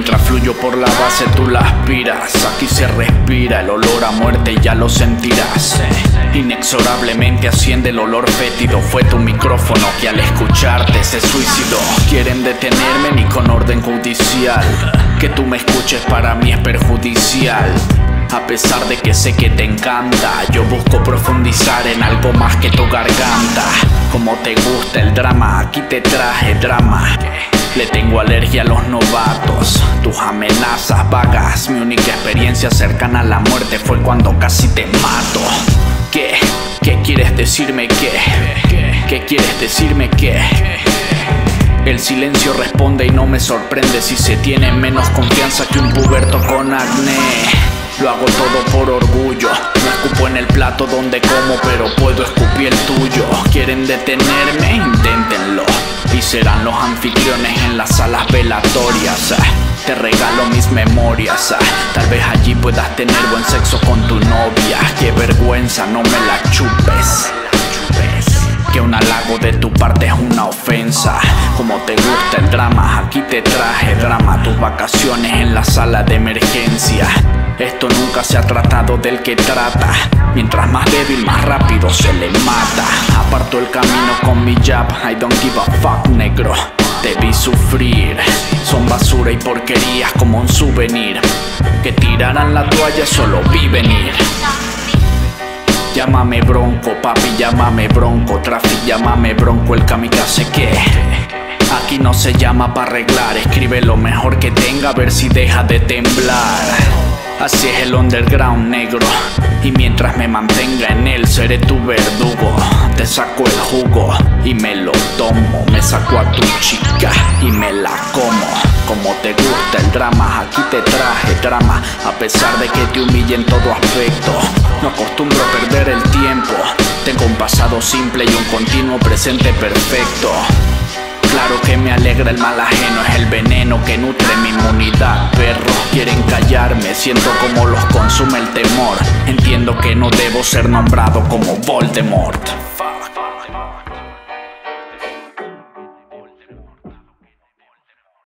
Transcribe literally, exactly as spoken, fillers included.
Mientras fluyo por la base tú la aspiras. Aquí se respira el olor a muerte, ya lo sentirás. Inexorablemente asciende el olor fétido. Fue tu micrófono que al escucharte se suicidó. Quieren detenerme ni con orden judicial. Que tú me escuches para mí es perjudicial. A pesar de que sé que te encanta, yo busco profundizar en algo más que tu garganta. Como te gusta el drama, aquí te traje drama. Le tengo alergia a los novatos, tus amenazas vagas. Mi única experiencia cercana a la muerte fue cuando casi te mato. ¿Qué? ¿Qué quieres decirme qué? ¿Qué quieres decirme qué? El silencio responde y no me sorprende si se tiene menos confianza que un puberto con acné. Lo hago todo por orgullo. No escupo en el plato donde como, pero puedo escupir el tuyo. ¿Quieren detenerme? Inténtenlo. Y serán los anfitriones en las salas velatorias. Te regalo mis memorias. Tal vez allí puedas tener buen sexo con tu novia. Qué vergüenza, no me la chupes. Que un halago de tu parte es una ofensa. Como te gusta el drama, aquí te traje drama. Tus vacaciones en la sala de emergencia. Esto nunca se ha tratado del que trata. Mientras más débil, más rápido se le mata. Aparto el camino con mi jab. I don't give a fuck, negro. Te vi sufrir. Son basura y porquerías como un souvenir. Que tiraran la toalla, solo vi venir. Llámame bronco, papi, llámame bronco. Traffic, llámame bronco, el kamikaze que aquí no se llama para arreglar. Escribe lo mejor que tenga, a ver si deja de temblar. Así es el underground, negro. Y mientras me mantenga en él, seré tu verdugo. Te saco el jugo y me lo tomo. Me saco a tu chica y me la como. Como te gusta el drama, aquí te traje drama. A pesar de que te humille en todo aspecto, no acostumbro a perder el tiempo. Tengo un pasado simple y un continuo presente perfecto. Claro que me alegra el mal ajeno, es el veneno que nutre mi inmunidad. Perros quieren callarme, siento como los consume el temor. Entiendo que no debo ser nombrado como Voldemort.